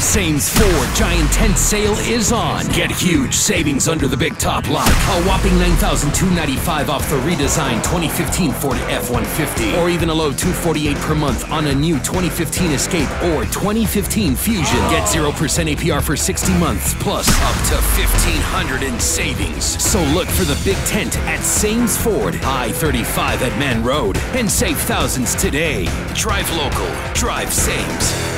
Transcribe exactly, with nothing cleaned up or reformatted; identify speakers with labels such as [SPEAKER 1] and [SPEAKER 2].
[SPEAKER 1] Sames Ford Giant Tent Sale is on. Get huge savings under the big top lock. A whopping nine thousand two hundred ninety-five dollars off the redesigned twenty fifteen Ford F one fifty. Or even a low two hundred forty-eight dollars per month on a new twenty fifteen Escape or twenty fifteen Fusion. Get zero percent A P R for sixty months, plus up to fifteen hundred dollars in savings. So look for the big tent at Sames Ford, I thirty-five at Man Road, and save thousands today. Drive local, drive Sames.